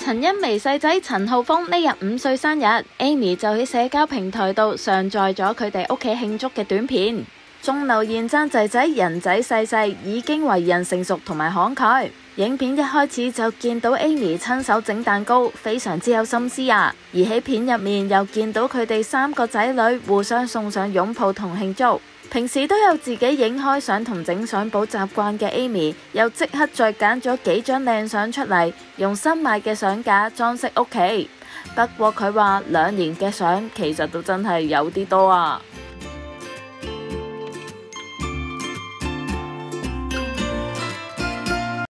陳茵媺細仔陳浩峰呢日5歲生日 ，Amy 就喺社交平台度上載咗佢哋屋企慶祝嘅短片，仲留言讚仔仔人仔細細已經為人成熟同埋慷慨。影片一開始就見到 Amy 親手整蛋糕，非常之有心思啊！而喺片入面又見到佢哋3個仔女互相送上擁抱同慶祝。平時都有自己影開相同整相簿習慣嘅 Amy， 又即刻再揀咗幾張靚相出嚟，用新買嘅相架裝飾屋企。不過佢話2年嘅相其實都真係有啲多啊！